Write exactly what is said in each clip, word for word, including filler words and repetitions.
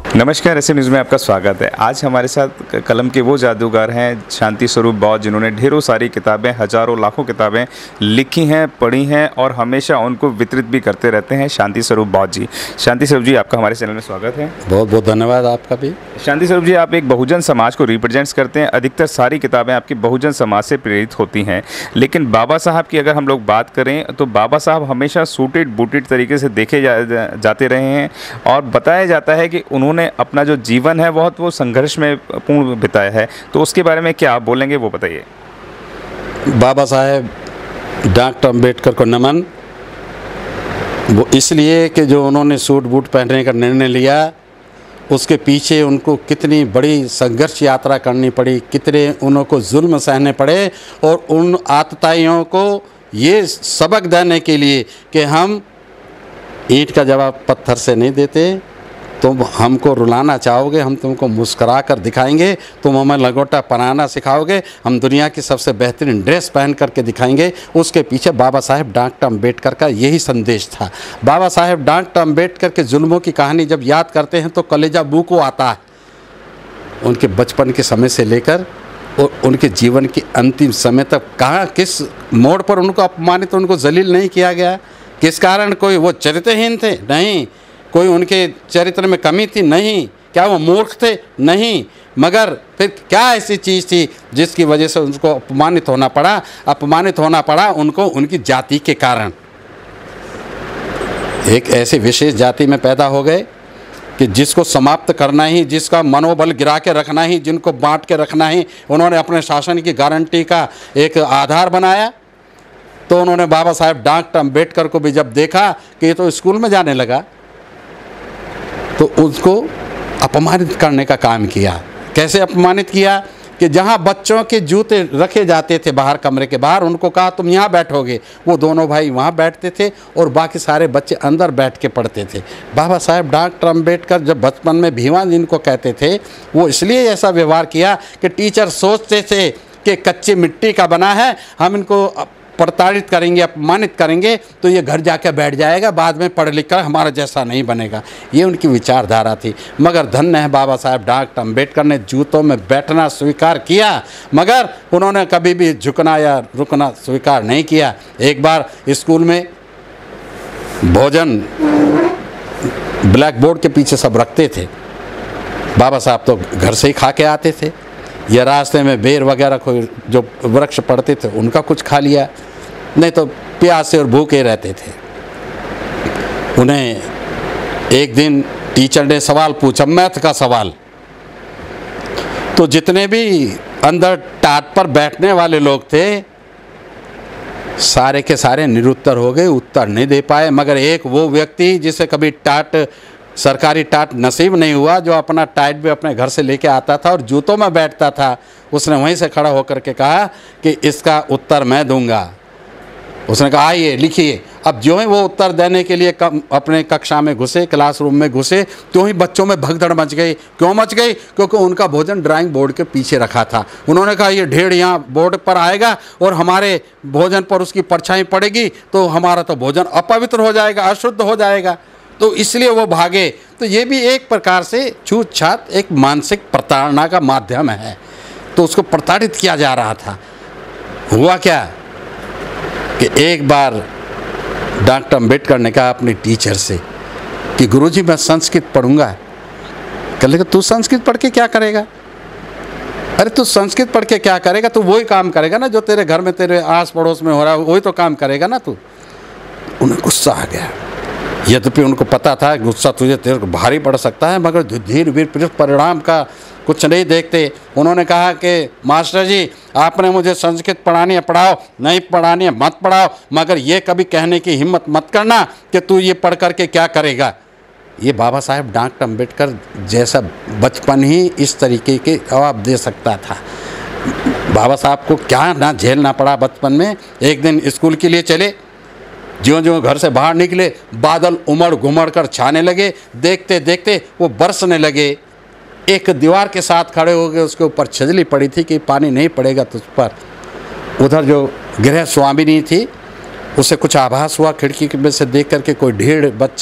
नमस्कार, ऐसे न्यूज़ में आपका स्वागत है। आज हमारे साथ कलम के वो जादूगर हैं शांति स्वरूप बौद्ध, जिन्होंने ढेरों सारी किताबें, हज़ारों लाखों किताबें लिखी हैं, पढ़ी हैं और हमेशा उनको वितरित भी करते रहते हैं। शांति स्वरूप बौद्ध जी, शांति स्वरूप जी, आपका हमारे चैनल में स्वागत है। बहुत बहुत धन्यवाद आपका भी। शांति स्वरूप जी, आप एक बहुजन समाज को रिप्रेजेंट्स करते हैं। अधिकतर सारी किताबें आपकी बहुजन समाज से प्रेरित होती हैं, लेकिन बाबा साहब की अगर हम लोग बात करें तो बाबा साहब हमेशा सूटेड बूटेड तरीके से देखे जा, जाते रहे हैं और बताया जाता है कि उन्होंने अपना जो जीवन है बहुत वो संघर्ष में पूर्ण बिताया है। तो उसके बारे में क्या आप बोलेंगे, वो बताइए। बाबा साहेब डॉक्टर अम्बेडकर को नमन। वो इसलिए कि जो उन्होंने सूट बूट पहनने का निर्णय लिया, उसके पीछे उनको कितनी बड़ी संघर्ष यात्रा करनी पड़ी, कितने उनको जुल्म सहने पड़े और उन आतताइयों को ये सबक देने के लिए कि हम ईंट का जवाब पत्थर से नहीं देते। तुम हमको रुलाना चाहोगे, हम तुमको मुस्करा कर दिखाएंगे। तुम हमें लंगोटा पहनाना सिखाओगे, हम दुनिया की सबसे बेहतरीन ड्रेस पहन करके दिखाएंगे। उसके पीछे बाबा साहेब डॉक्टर अम्बेडकर का यही संदेश था। बाबा साहेब डॉक्टर अम्बेडकर के जुल्मों की कहानी जब याद करते हैं तो कलेजा बू को आता है। उनके बचपन के समय से लेकर और उनके जीवन के अंतिम समय तक कहाँ किस मोड़ पर उनको अपमानित, उनको जलील नहीं किया गया। किस कारण? कोई वो चरित्रहीन थे? नहीं। कोई उनके चरित्र में कमी थी? नहीं। क्या वो मूर्ख थे? नहीं। मगर फिर क्या ऐसी चीज़ थी जिसकी वजह से उनको अपमानित होना पड़ा? अपमानित होना पड़ा उनको उनकी जाति के कारण। एक ऐसी विशेष जाति में पैदा हो गए कि जिसको समाप्त करना ही, जिसका मनोबल गिरा के रखना ही, जिनको बांट के रखना ही उन्होंने अपने शासन की गारंटी का एक आधार बनाया। तो उन्होंने बाबा साहेब डॉक्टर अम्बेडकर को भी जब देखा कि ये तो स्कूल में जाने लगा, तो उसको अपमानित करने का काम किया। कैसे अपमानित किया कि जहाँ बच्चों के जूते रखे जाते थे बाहर कमरे के बाहर, उनको कहा तुम यहाँ बैठोगे। वो दोनों भाई वहाँ बैठते थे और बाकी सारे बच्चे अंदर बैठ के पढ़ते थे। बाबा साहेब डॉक्टर अम्बेडकर जब बचपन में भीमा जिनको कहते थे, वो इसलिए ऐसा व्यवहार किया कि टीचर सोचते थे कि कच्ची मिट्टी का बना है, हम इनको प्रताड़ित करेंगे, अपमानित करेंगे तो ये घर जाकर बैठ जाएगा, बाद में पढ़ लिख कर हमारा जैसा नहीं बनेगा। ये उनकी विचारधारा थी। मगर धन्य है बाबा साहेब डॉक्टर अम्बेडकर ने जूतों में बैठना स्वीकार किया, मगर उन्होंने कभी भी झुकना या रुकना स्वीकार नहीं किया। एक बार स्कूल में भोजन ब्लैक बोर्ड के पीछे सब रखते थे। बाबा साहब तो घर से ही खा के आते थे, या रास्ते में बेर वगैरह कोई जो वृक्ष पड़ते थे उनका कुछ खा लिया, नहीं तो प्यासे और भूखे रहते थे। उन्हें एक दिन टीचर ने सवाल पूछा, मैथ का सवाल। तो जितने भी अंदर टाट पर बैठने वाले लोग थे सारे के सारे निरुत्तर हो गए, उत्तर नहीं दे पाए। मगर एक वो व्यक्ति जिसे कभी टाट, सरकारी टाट नसीब नहीं हुआ, जो अपना टाइट भी अपने घर से लेके आता था और जूतों में बैठता था, उसने वहीं से खड़ा होकर के कहा कि इसका उत्तर मैं दूंगा। उसने कहा आइए लिखिए। अब जो ही वो उत्तर देने के लिए कम अपने कक्षा में घुसे, क्लासरूम में घुसे, तो ही बच्चों में भगदड़ मच गई। क्यों मच गई? क्योंकि उनका भोजन ड्राइंग बोर्ड के पीछे रखा था। उन्होंने कहा ये ढेर यहाँ बोर्ड पर आएगा और हमारे भोजन पर उसकी परछाई पड़ेगी तो हमारा तो भोजन अपवित्र हो जाएगा, अशुद्ध हो जाएगा। तो इसलिए वो भागे। तो ये भी एक प्रकार से छूत छात एक मानसिक प्रताड़ना का माध्यम है। तो उसको प्रताड़ित किया जा रहा था। हुआ क्या कि एक बार डॉक्टर अम्बेडकर ने कहा अपनी टीचर से कि गुरुजी मैं संस्कृत पढ़ूंगा। कह लेगा तू संस्कृत पढ़ के क्या करेगा? अरे तू संस्कृत पढ़ के क्या करेगा? तू वही काम करेगा ना जो तेरे घर में, तेरे आस पड़ोस में हो रहा है, वही तो काम करेगा ना तू। उन्हें गुस्सा आ गया। यद्यपि उनको पता था गुस्सा तुझे तेरे को भारी पड़ सकता है, मगर धीरे धीरे परिणाम का कुछ नहीं देखते। उन्होंने कहा कि मास्टर जी आपने मुझे संस्कृत पढ़ानी है पढ़ाओ, नहीं पढ़ानी है मत पढ़ाओ, मगर ये कभी कहने की हिम्मत मत करना कि तू ये पढ़ करके क्या करेगा। ये बाबा साहेब डॉक्टर अम्बेडकर जैसा बचपन ही इस तरीके के जवाब दे सकता था। बाबा साहब को क्या ना झेलना पड़ा बचपन में। एक दिन स्कूल के लिए चले, ज्यों ज्यों घर से बाहर निकले बादल उमड़ घुमड़ कर छाने लगे। देखते देखते वो बरसने लगे। एक दीवार के साथ खड़े हो गए, उसके ऊपर छजली पड़ी थी कि पानी नहीं पड़ेगा तुझ पर। उधर जो गृह स्वामिनी थी उसे कुछ आभास हुआ, खिड़की में से देख करके कोई ढेर बच्चा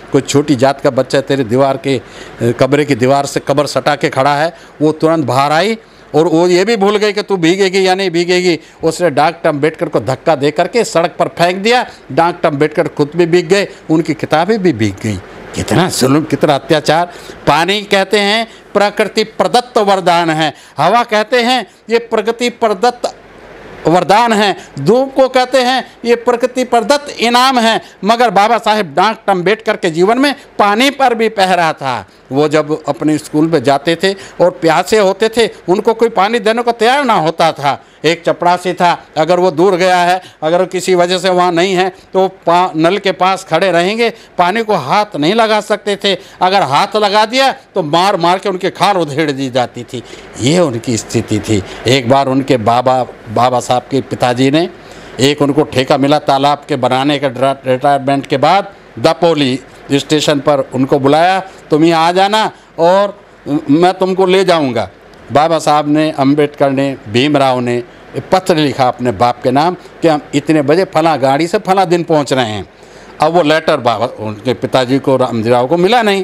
कोई छोटी जात का बच्चा तेरे दीवार के कमरे की दीवार से कब्र सटा के खड़ा है, वो तुरंत बाहर आई और वो ये भी भूल गई कि तू भीगेगी या नहीं भीगेगी। उसने डॉक्टर अम्बेडकर को धक्का दे करके सड़क पर फेंक दिया। डॉक्टर अम्बेडकर खुद भी भीग गए, उनकी किताबें भी भीग गई। कितना जुल्म, कितना अत्याचार। पानी कहते हैं प्रकृति प्रदत्त वरदान है, हवा कहते हैं ये प्रकृति प्रदत्त वरदान है, धूप को कहते हैं ये प्रकृति प्रदत्त इनाम है। मगर बाबा साहेब डॉक्टर अम्बेडकर के जीवन में पानी पर भी पहरा था। वो जब अपने स्कूल में जाते थे और प्यासे होते थे, उनको कोई पानी देने को तैयार ना होता था। एक चपरासी था, अगर वो दूर गया है, अगर किसी वजह से वहाँ नहीं है तो पा नल के पास खड़े रहेंगे, पानी को हाथ नहीं लगा सकते थे। अगर हाथ लगा दिया तो मार मार के उनके खाल उधेड़ दी जाती थी। ये उनकी स्थिति थी। एक बार उनके बाबा बाबा साहब के पिताजी ने, एक उनको ठेका मिला तालाब के बनाने के रिटायरमेंट के बाद, दपोली स्टेशन पर उनको बुलाया, तुम यहाँ आ जाना और मैं तुमको ले जाऊँगा। बाबा साहब ने, अम्बेडकर ने, भीमराव ने पत्र लिखा अपने बाप के नाम कि हम इतने बजे फला गाड़ी से फला दिन पहुंच रहे हैं। अब वो लेटर बाबा उनके पिताजी को, रामजीराव को मिला नहीं,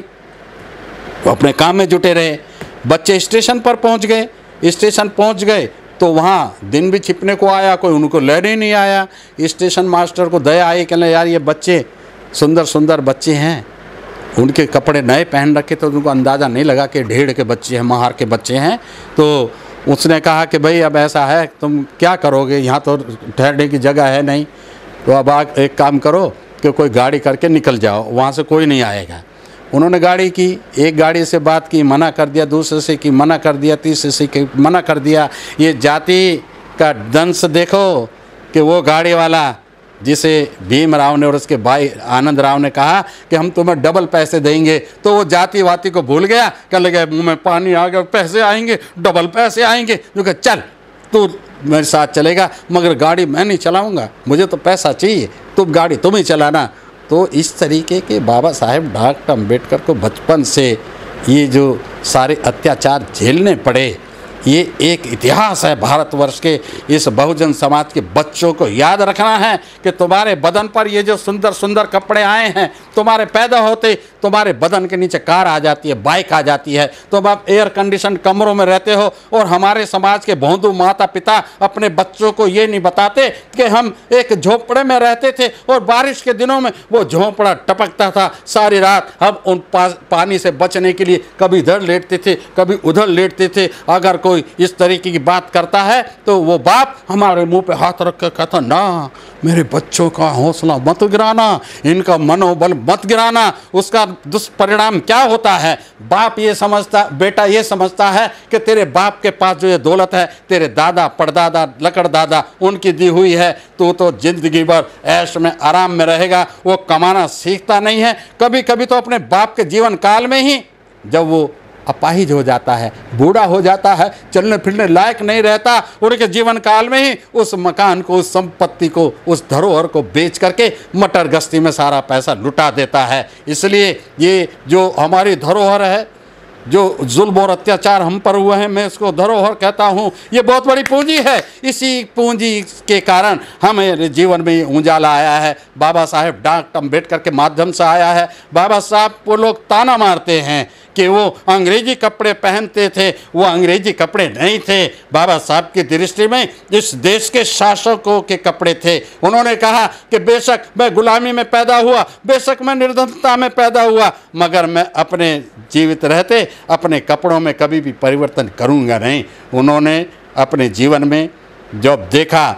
वो अपने काम में जुटे रहे। बच्चे स्टेशन पर पहुंच गए। स्टेशन पहुंच गए तो वहाँ दिन भी छिपने को आया, कोई उनको लेने नहीं आया। स्टेशन मास्टर को दया आई, कहने यार ये बच्चे सुंदर सुंदर बच्चे हैं, उनके कपड़े नए पहन रखे तो उनको अंदाज़ा नहीं लगा कि ढेड़ के बच्चे हैं, महार के बच्चे हैं। तो उसने कहा कि भाई अब ऐसा है, तुम क्या करोगे, यहाँ तो ठहरने की जगह है नहीं, तो अब आ एक काम करो कि कोई गाड़ी करके निकल जाओ, वहाँ से कोई नहीं आएगा। उन्होंने गाड़ी की, एक गाड़ी से बात की, मना कर दिया, दूसरे से की मना कर दिया, तीसरे से की मना कर दिया। ये जाति का दंश देखो कि वो गाड़ी वाला जिसे भीमराव ने और उसके भाई आनंद राव ने कहा कि हम तुम्हें डबल पैसे देंगे, तो वो जाति वाती को भूल गया, कह लगे मुँह में पानी आ गया, पैसे आएंगे, डबल पैसे आएंगे। जो कह चल तू मेरे साथ चलेगा, मगर गाड़ी मैं नहीं चलाऊंगा, मुझे तो पैसा चाहिए, तुम गाड़ी तुम ही चलाना। तो इस तरीके के बाबा साहेब डॉक्टर अम्बेडकर को बचपन से ये जो सारे अत्याचार झेलने पड़े, ये एक इतिहास है भारतवर्ष के। इस बहुजन समाज के बच्चों को याद रखना है कि तुम्हारे बदन पर ये जो सुंदर सुंदर कपड़े आए हैं, तुम्हारे पैदा होते तुम्हारे बदन के नीचे कार आ जाती है, बाइक आ जाती है, तुम अब एयर कंडीशन कमरों में रहते हो। और हमारे समाज के भोंदू माता पिता अपने बच्चों को ये नहीं बताते कि हम एक झोंपड़े में रहते थे और बारिश के दिनों में वो झोंपड़ा टपकता था सारी रात। हम उन पानी से बचने के लिए कभी इधर लेटते थे, कभी उधर लेटते थे। अगर कोई इस तरीके की बात करता है तो वो बाप हमारे मुंह पे हाथ रख कर कहता, ना मेरे बच्चों का हौसला मत गिराना, इनका मनोबल मत गिराना। उसका दुष्परिणाम क्या होता है, बाप ये समझता, बेटा ये समझता है कि तेरे बाप के पास जो ये दौलत है, तेरे दादा परदादा लकड़ दादा उनकी दी हुई है, तो तो जिंदगी भर ऐश में आराम में रहेगा। वो कमाना सीखता नहीं है। कभी कभी तो अपने बाप के जीवन काल में ही जब वो अपाहिज हो जाता है, बूढ़ा हो जाता है, चलने फिरने लायक नहीं रहता, उनके जीवन काल में ही उस मकान को, उस संपत्ति को, उस धरोहर को बेच करके मटर गश्ती में सारा पैसा लुटा देता है। इसलिए ये जो हमारी धरोहर है, जो जुल्म और अत्याचार हम पर हुए हैं, मैं इसको धरोहर कहता हूँ। ये बहुत बड़ी पूंजी है। इसी पूंजी के कारण हमें जीवन में उजाला आया है, बाबा साहेब डॉक्टर अम्बेडकर के माध्यम से आया है। बाबा साहब को लोग ताना मारते हैं कि वो अंग्रेजी कपड़े पहनते थे, वो अंग्रेजी कपड़े नहीं थे। बाबा साहब की दृष्टि में इस देश के शासकों के कपड़े थे। उन्होंने कहा कि बेशक मैं गुलामी में पैदा हुआ, बेशक मैं निर्धनता में पैदा हुआ, मगर मैं अपने जीवित रहते अपने कपड़ों में कभी भी परिवर्तन करूंगा नहीं। उन्होंने अपने जीवन में जब देखा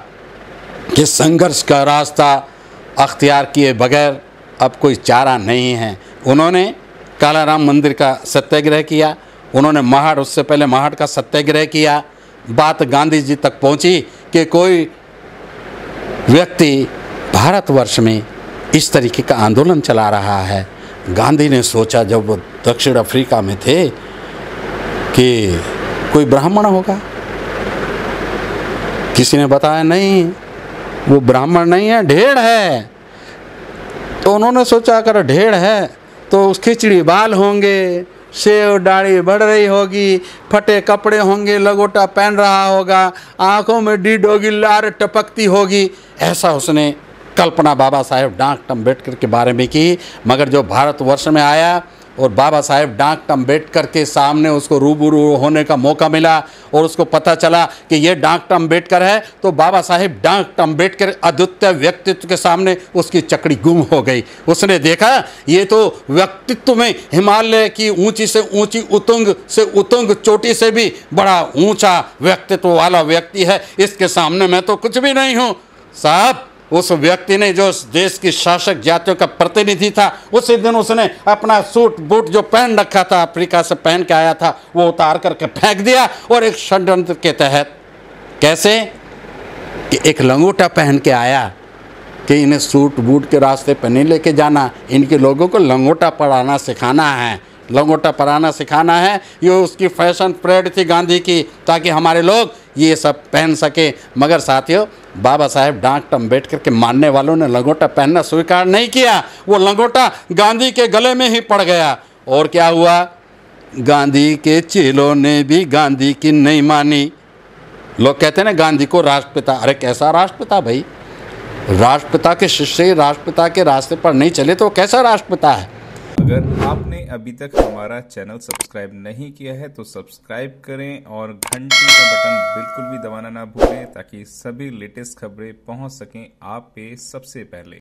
कि संघर्ष का रास्ता अख्तियार किए बगैर अब कोई चारा नहीं है, उन्होंने कालाराम मंदिर का सत्याग्रह किया। उन्होंने महाड़, उससे पहले महाड़ का सत्याग्रह किया। बात गांधी जी तक पहुंची कि कोई व्यक्ति भारतवर्ष में इस तरीके का आंदोलन चला रहा है। गांधी ने सोचा जब वो दक्षिण अफ्रीका में थे कि कोई ब्राह्मण होगा। किसी ने बताया नहीं, वो ब्राह्मण नहीं है, ढेड़ है। तो उन्होंने सोचा अगर ढेड़ है तो उस खिचड़ी बाल होंगे, शेव दाढ़ी बढ़ रही होगी, फटे कपड़े होंगे, लगोटा पहन रहा होगा, आंखों में डीड होगी, लार टपकती होगी। ऐसा उसने कल्पना बाबा साहेब डॉक्टर अम्बेडकर के बारे में की, मगर जो भारतवर्ष में आया और बाबा साहेब डॉक्टर अम्बेडकर के सामने उसको रूबरू होने का मौका मिला और उसको पता चला कि ये डॉक्टर अम्बेडकर है, तो बाबा साहेब डॉक्टर अम्बेडकर अद्वितीय व्यक्तित्व के सामने उसकी चकड़ी गुम हो गई। उसने देखा ये तो व्यक्तित्व में हिमालय की ऊंची से ऊंची उतुंग से उतुंग चोटी से भी बड़ा ऊंचा व्यक्तित्व वाला व्यक्ति है, इसके सामने मैं तो कुछ भी नहीं हूँ। साहब, उस व्यक्ति ने जो देश की शासक जातियों का प्रतिनिधि था, उसी दिन उसने अपना सूट बूट जो पहन रखा था, अफ्रीका से पहन के आया था, वो उतार करके फेंक दिया। और एक षड्यंत्र के तहत, कैसे कि एक लंगोटा पहन के आया कि इन्हें सूट बूट के रास्ते पर नहीं लेके जाना, इनके लोगों को लंगोटा पढ़ाना सिखाना है, लंगोटा पढ़ाना सिखाना है। ये उसकी फैशन परेड थी गांधी की, ताकि हमारे लोग ये सब पहन सके। मगर साथियों, बाबा साहेब डॉक्टर अम्बेडकर के मानने वालों ने लंगोटा पहनना स्वीकार नहीं किया। वो लंगोटा गांधी के गले में ही पड़ गया। और क्या हुआ? गांधी के चेलों ने भी गांधी की नहीं मानी। लोग कहते हैं ना गांधी को राष्ट्रपिता। अरे कैसा राष्ट्रपिता भाई? राष्ट्रपिता के शिष्य राष्ट्रपिता के रास्ते पर नहीं चले तो कैसा राष्ट्रपिता है? अगर आपने अभी तक हमारा चैनल सब्सक्राइब नहीं किया है तो सब्सक्राइब करें और घंटी का बटन बिल्कुल भी दबाना ना भूलें, ताकि सभी लेटेस्ट खबरें पहुंच सकें आप पे सबसे पहले।